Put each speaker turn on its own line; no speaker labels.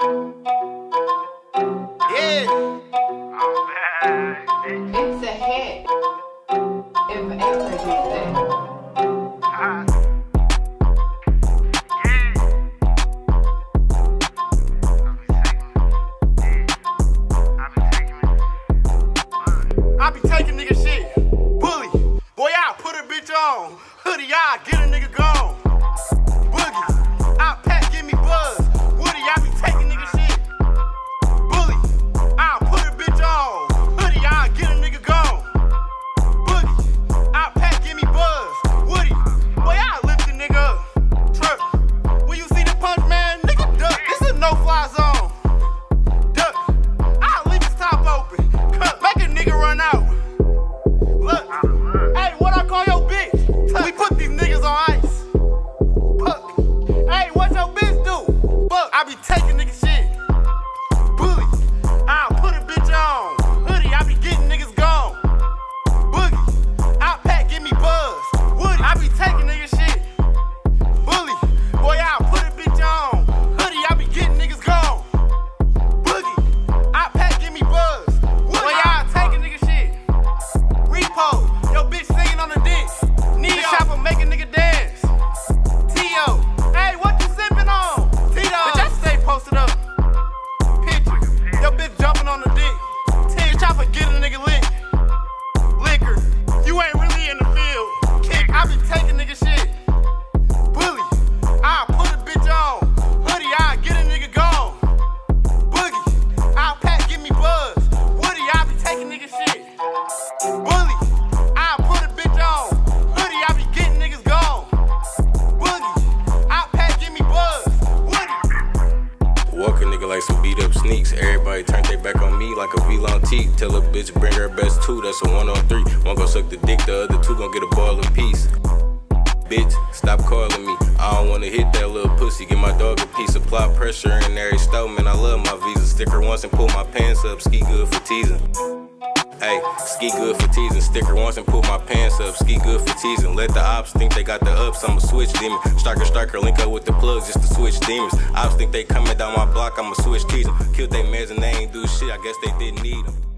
Yeah.
It's a hit. If ever you say.
I be taking nigga shit. Bully. Boy, I put a bitch on. Hoodie, I get a nigga gone. Boogie. I pack, give me buzz. Woody, I be taking nigga shit. Bully. I put a bitch on. Hoodie, I get a nigga gone. Boogie. I pack, give me buzz. Woody. Boy, I lift the nigga up. Trip. When you see the punch, man, nigga duck. This a no-fly zone. Duck. I leave his top open. Cut. Make a nigga run out. Look. Hey, what I call your bitch? We put these niggas on ice. Fuck. Hey, what your bitch do? Fuck. I be taking nigga shit. Bully. I'll put a bitch on. Hoodie, I be getting niggas gone. Boogie. I'll pack, give me buzz. Woody, I be taking nigga shit. Bully. Boy, I'll put a bitch on. Hoodie, I be getting niggas gone. Boogie. I'll pack, give me buzz. Woody, boy, I'll take a nigga shit. Repo. Yo bitch singing on the dick. Neo. The chopper make a nigga dance. T.O. Hey, what you sipping on? Tito. Bitch, I stay posted up. Pictures. Yo bitch jumping on the dick. T. Chopper get a nigga lit. Liquor. You ain't really in the field. Kick. I be taking nigga shit. Bully. I'll put a bitch on. Hoodie, I'll get a nigga gone. Boogie. I'll pack, give me buzz. Woody, I be taking nigga shit. Bully. I'll put a bitch on. Hoodie, I be getting niggas gone. Boogie. I'll pack, give me buzz. Woody.
Walk a nigga like some beat up sneaks. Everybody turn their back on me like a V-long T. Tell a bitch bring her best two, that's a 1-on-3. One gon' suck the dick, the other two gon' get a ball in peace. Bitch, stop calling me. I don't wanna hit that little pussy. Give my dog a piece. Apply pressure in every stove, man. I love my Visa. Sticker once and pull my pants up. Ski good for teasing. Hey, ski good for teasing. Sticker once and pull my pants up. Ski good for teasing. Let the ops think they got the ups. I'ma switch demon. Striker, link up with the plug just to switch demons. Ops think they coming down my block. I'ma switch teasing. Killed they mans and they ain't do shit. I guess they didn't need them.